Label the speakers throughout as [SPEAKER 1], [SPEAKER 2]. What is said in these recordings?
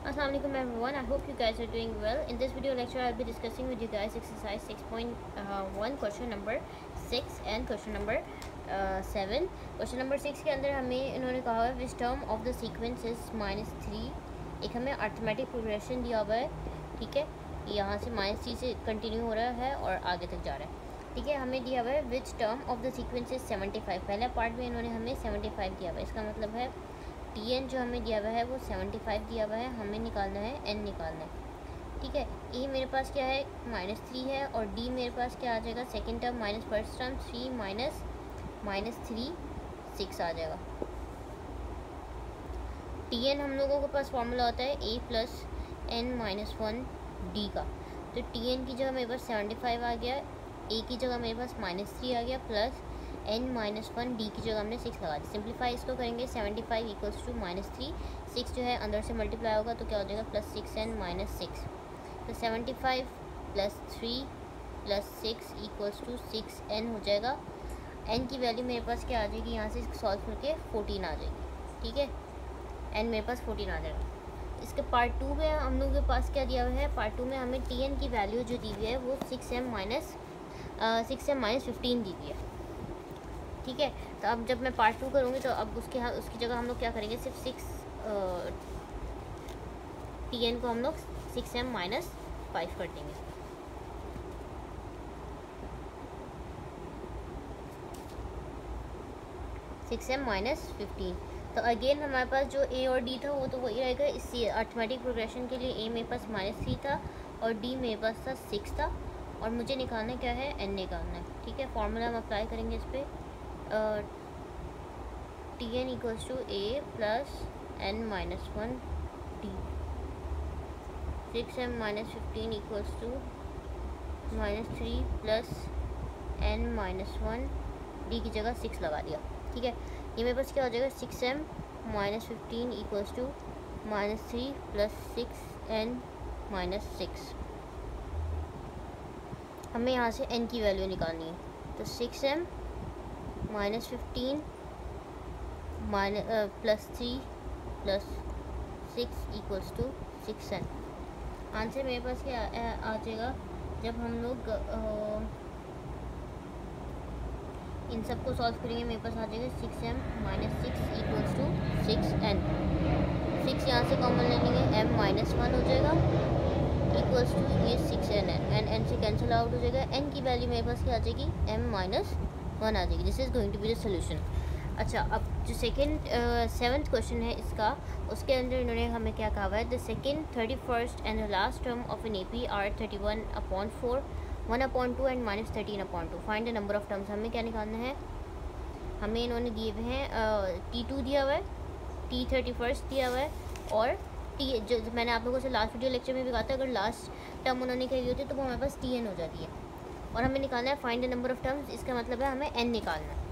[SPEAKER 1] Assalamualaikum everyone. I hope you guys are doing well. In this video lecture, I'll be discussing with you guys exercise 6.1 question number 6 and question number 7. Question number 6 के अंदर हमें इन्होंने कहा है which term of the sequence is -3। एक हमें arithmetic progression दिया हुआ है, ठीक है। यहाँ से -3 से कंटिन्यू हो रहा है और आगे तक जा रहा है, ठीक है। हमें दिया हुआ है which term of the sequence is 75। पहला पार्ट में इन्होंने हमें 75 दिया हुआ है। इसका मतलब है Tn जो हमें दिया हुआ है वो 75 दिया हुआ है, हमें निकालना है n निकालना है, ठीक है। ए मेरे पास क्या है -3 है और डी मेरे पास क्या आ जाएगा second term minus first term 3 -3 6 आ जाएगा। Tn हम लोगों के पास फॉर्मूला होता है a + n-1 d का। तो Tn की जगह मेरे पास 75 आ गया, a की जगह मेरे पास -3 आ गया प्लस n-1 डी की जगह हमने 6 लगा दी। सिंप्लीफाई इसको करेंगे 75 = -3, 6 जो है अंदर से मल्टीप्लाई होगा तो क्या हो जाएगा +6n - 6। तो 75 + 3 + 6 = 6n हो जाएगा। n की वैल्यू मेरे पास क्या आ जाएगी, यहाँ से सॉल्व करके 14 आ जाएगी, ठीक है। n मेरे पास 14 आ जाएगा। इसके पार्ट 2 में हम लोगों के पास क्या दिया हुआ है, पार्ट 2 में हमें Tn की वैल्यू जो दी हुई है वो 6m - 15 दी हुई है, ठीक है। तो अब जब मैं पार्ट 2 करूँगी तो अब उसकी जगह हम लोग क्या करेंगे, सिर्फ Tn को हम लोग 6m - 5 कर देंगे। (6m - 15). तो अगेन हमारे पास जो a और d था वो तो वही रहेगा। इसी अर्थमेटिक प्रोग्रेशन के लिए a मेरे पास -3 था और d मेरे पास था 6 था और मुझे निकालना क्या है, n निकालना है, ठीक है। फॉर्मूला हम अप्लाई करेंगे इस पर। Tn = a + n-1 d। 6m - 15 = -3 + n-1 d की जगह 6 लगा दिया, ठीक है। ये मेरे पास क्या हो जाएगा 6m - 15 = -3 + 6n - 6। हमें यहाँ से n की वैल्यू निकालनी है, तो 6m - 15 + 3 + 6 = 6n। आंसर मेरे पास क्या आ जाएगा, जब हम लोग इन सबको सॉल्व करेंगे मेरे पास आ जाएगा 6m - 6 = 6n। 6 यहाँ से कॉमन ले लेंगे, m - 1 हो जाएगा इक्वल्स टू ये 6n है, n से कैंसिल आउट हो जाएगा। n की वैल्यू मेरे पास क्या आ जाएगी, m - 1 आ जाएगी। This is going to be the solution. अच्छा, अब जो सेवन्थ क्वेश्चन है इसका, उसके अंदर इन्होंने हमें क्या कहा हुआ है, the second 31st and the last term of an AP are 31/4 1/2 and -13/2। Find the number of terms. हमें क्या निकालना है, हमें इन्होंने दिए हुए हैं T2 दिया हुआ है, T31 दिया हुआ है और T जो मैंने आप लोगों से लास्ट वीडियो लेक्चर में भी कहा था, अगर लास्ट टर्म उन्होंने कही होती तो वो हमारे पास Tn हो जाती है। और हमें निकालना है find the number of terms. इसका मतलब है हमें n निकालना है,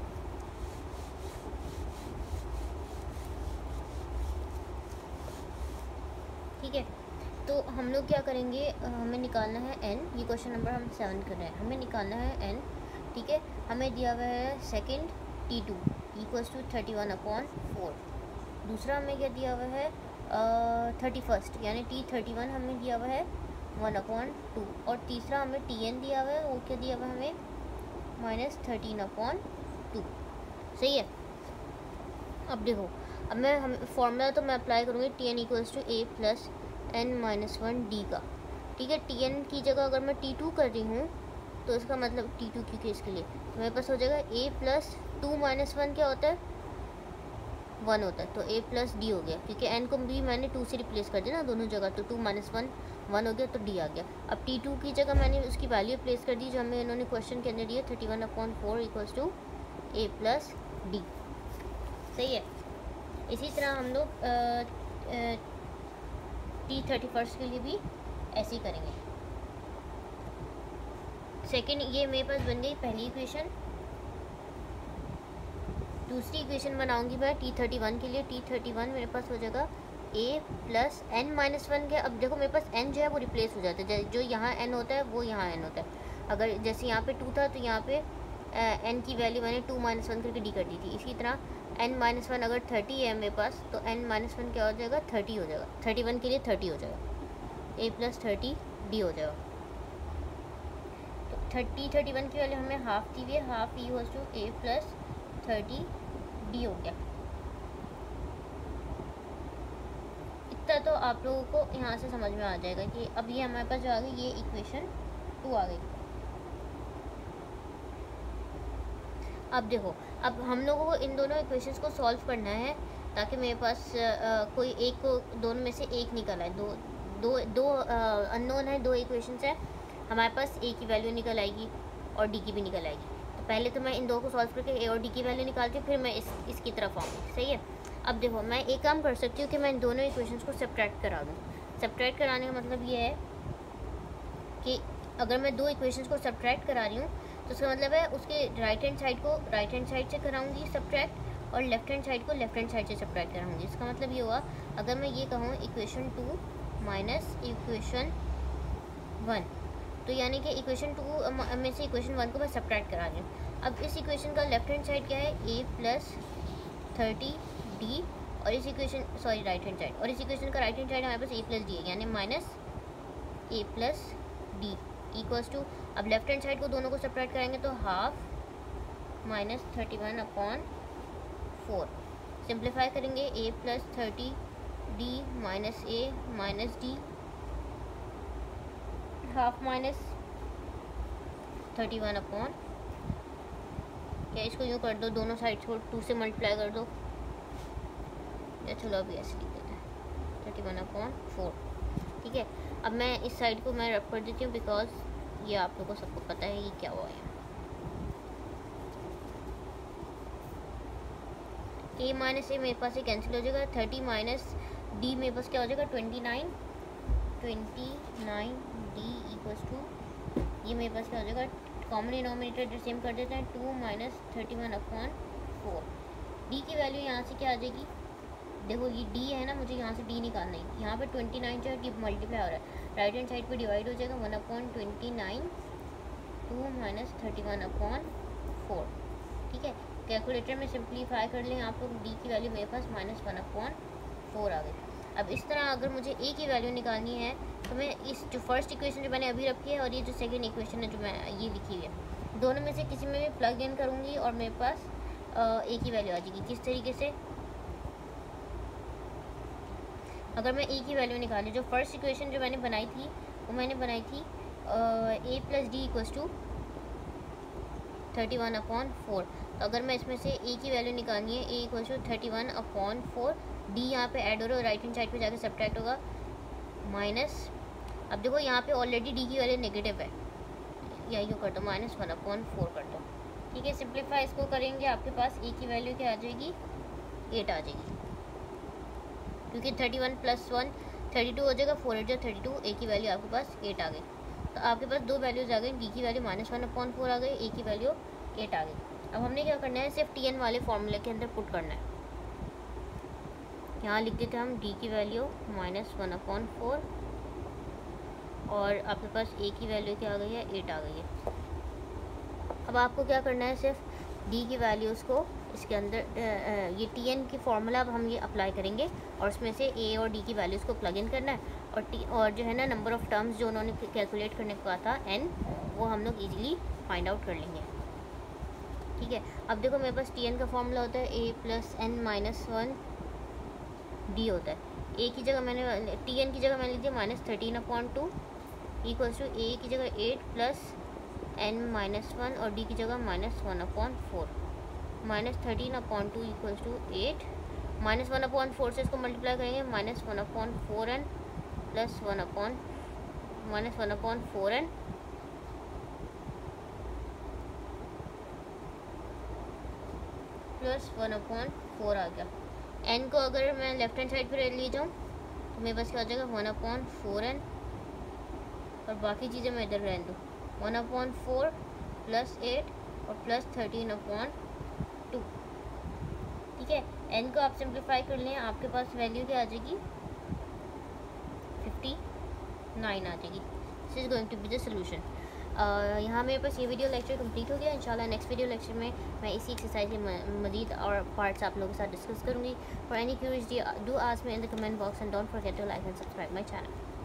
[SPEAKER 1] ठीक है। तो हम लोग क्या करेंगे, हमें निकालना है n। ये क्वेश्चन नंबर हम 7 कर रहे हैं, हमें निकालना है n, ठीक है। हमें दिया हुआ है सेकेंड T2 = 31/4। दूसरा हमें क्या दिया हुआ है 31st यानी T31 हमें दिया हुआ है 1/2 और तीसरा हमें Tn दिया हुआ है, वो क्या दिया हुआ है हमें -13/2। सही है। अब देखो, अब हम फॉर्मूला तो मैं अप्लाई करूँगी Tn = a + n-1 d का, ठीक है। Tn की जगह अगर मैं T2 कर रही हूँ तो इसका मतलब T2 की केस के लिए तो मेरे पास हो जाएगा a + 2 - 1 क्या होता है 1 होता है, तो a + d हो गया, क्योंकि n को भी मैंने 2 से रिप्लेस कर दिया ना दोनों जगह, तो 2 - 1 1 हो गया तो d आ गया। अब T2 की जगह मैंने उसकी वैल्यू प्लेस कर दी जो हमें इन्होंने क्वेश्चन के अंदर दिया 31/4 = a + d। सही है। इसी तरह हम लोग T31 के लिए भी ऐसे ही करेंगे। सेकेंड ये मेरे पास बन गई पहली इक्वेशन। दूसरी इक्वेशन बनाऊंगी मैं T31 के लिए। T31 मेरे पास हो जाएगा a + n-1 के। अब देखो मेरे पास n जो है वो रिप्लेस हो जाता है, जो यहाँ n होता है वो यहाँ n होता है। अगर जैसे यहाँ पे 2 था तो यहाँ पे n की वैल्यू मैंने 2 - 1 करके d कर दी थी। इसी तरह n-1 अगर 30 है मेरे पास तो n-1 क्या हो जाएगा, 30 हो जाएगा। 31 के लिए 30 हो जाएगा, a + 30 d हो जाएगा। तो 31 की वैल्यू हमें हाफ दी हुई है, हाफ = a + 30 d हो गया। इतना तो आप लोगों को यहाँ से समझ में आ जाएगा कि अब ये हमारे पास जो आ गई, ये इक्वेशन 2 आ गई। अब देखो, अब हम लोगों को इन दोनों इक्वेशंस को सॉल्व करना है ताकि मेरे पास कोई एक को, दोनों में से एक निकल आए। दो अननोन है, दो इक्वेशंस है, हमारे पास ए की वैल्यू निकल आएगी और डी की भी निकल आएगी। तो पहले तो मैं इन दो को सॉल्व करके ए और डी की वैल्यू निकालती हूँ, फिर मैं इसकी तरफ आऊँगी। सही है। अब देखो, मैं एक काम कर सकती हूँ कि मैं इन दोनों इक्वेशंस को सब्ट्रैक्ट करा दूँ। सब्ट्रैक्ट कराने का मतलब ये है कि अगर मैं दो इक्वेशंस को सब्ट्रैक्ट करा रही हूँ तो उसका मतलब है उसके राइट हैंड साइड को राइट हैंड साइड से कराऊंगी सब्ट्रैक्ट, और लेफ्ट हैंड साइड को लेफ्ट हैंड साइड से सब्ट्रैक्ट कराऊंगी। इसका मतलब ये हुआ, अगर मैं ये कहूँ इक्वेशन 2 माइनस इक्वेशन 1, तो यानी कि इक्वेशन 2 में से इक्वेशन 1 को मैं सब्ट्रैक्ट करा रही हूँ। अब इस इक्वेशन का लेफ्ट हैंड साइड क्या है, a + 30 d, और इस इक्वेशन राइट हैंड साइड, और इस इक्वेशन का राइट हैंड साइड हमारे पास a + d है, यानी -a + d इक्वल्स टू, अब लेफ्ट हैंड साइड को दोनों को सब्ट्रैक्ट करेंगे तो हाफ -31/4, सिंप्लीफाई करेंगे a + 30 d - a - d, half -31/, क्या इसको यूँ कर दो, दोनों साइड को 2 से मल्टीप्लाई कर दो, या चलो अभी ऐसे लिख देते हैं 31/4। ठीक है। अब मैं इस साइड को मैं रब कर देती हूँ, बिकॉज ये आप लोगों को सबको पता है ये क्या हुआ है। a - a मेरे पास ये कैंसिल हो जाएगा, 30 - d मेरे पास क्या हो जाएगा, 29 d इक्वल्स टू, ये मेरे पास क्या हो जाएगा, कॉमन डिनोमिनेटर सेम कर देते हैं, 2 - 31/4। d की वैल्यू यहाँ से क्या आ जाएगी, देखो ये d है ना, मुझे यहाँ से d निकालना है। यहाँ पे 29 जो है d मल्टीप्लाई हो रहा है, राइट हैंड साइड पे डिवाइड हो जाएगा, 1/29, 2 - 31/4। ठीक है। कैलकुलेटर में सिंप्लीफाई कर लें आप लोग, d की वैल्यू मेरे पास -1/4 आ गई। अब इस तरह अगर मुझे a की वैल्यू निकालनी है तो मैं इस जो फर्स्ट इक्वेशन जो मैंने अभी रखी है और ये जो सेकेंड इक्वेशन है जो मैं ये लिखी हुई है, दोनों में से किसी में भी प्लग इन करूँगी और मेरे पास a की वैल्यू आ जाएगी। किस तरीके से, अगर मैं a की वैल्यू निकाली, जो फर्स्ट इक्वेशन जो मैंने बनाई थी वो मैंने बनाई थी a + d इक्वल्स टू 31/4। तो अगर मैं इसमें से a की वैल्यू निकालनी है, a इक्वल्स टू 31/4, d यहाँ पे ऐड हो रहा है, राइट हैंड साइड पे जाके सब्ट्रैक्ट होगा, माइनस, अब देखो यहाँ पे ऑलरेडी d की वैल्यू नेगेटिव है, या यूँ कर दो -1/4 कर दो। ठीक है। सिंप्लीफाई इसको करेंगे, आपके पास a की वैल्यू क्या आ जाएगी, 8 आ जाएगी, क्योंकि 31 + 1 32 हो जाएगा, 4 8 32, a की वैल्यू आपके पास 8 आ गई। तो आपके पास दो वैल्यूज़ आ गई, d की वैल्यू -1/4 आ गई, a की वैल्यू 8 आ गई। अब हमने क्या करना है, सिर्फ tn वाले फॉर्मूले के अंदर पुट करना है। यहाँ लिख देते हैं हम d की वैल्यू -1/4, और आपके पास a की वैल्यू क्या आ गई है, 8 आ गई है। अब आपको क्या करना है, सिर्फ d की वैल्यूज़ को इसके अंदर ये tn की फार्मूला अब हम ये अप्लाई करेंगे और उसमें से a और d की वैल्यूज़ को प्लग इन करना है, और जो है ना नंबर ऑफ़ टर्म्स जो उन्होंने कैलकुलेट करने को कहा था n, वो हम लोग ईजिली फाइंड आउट कर लेंगे। ठीक है। अब देखो मेरे पास tn का फार्मूला होता है a + n - 1 d होता है। a की जगह मैंने tn की जगह मैंने लिख दिया -13/2 इक्वल्स टू a की जगह 8 + n - 1 और d की जगह -1/4, -13/2 इक्वल्स टू 8, -1/4 से इसको मल्टीप्लाई करेंगे, -1/4n + 1/4n प्लस 1/4 आ गया। n को अगर मैं लेफ्ट हैंड साइड पर ले जाऊँ तो मेरे पास क्या हो जाएगा, 1/4n, और बाकी चीज़ें मैं इधर रहने दूँ, 1/4 + 8 और प्लस 13/2। ठीक है। n को आप सिंप्लीफाई कर लें, आपके पास वैल्यू क्या आ जाएगी, 59 आ जाएगी। This is going to be the solution. यहाँ मेरे पास ये वीडियो लेक्चर कंप्लीट हो गया। इंशाल्लाह नेक्स्ट वीडियो लेक्चर में मैं इसी एक्सरसाइज के मज़ीद और पार्ट्स आप लोगों के साथ डिस्कस करूँगी। For any queries do ask me in the comment box and don't forget to like and subscribe my channel.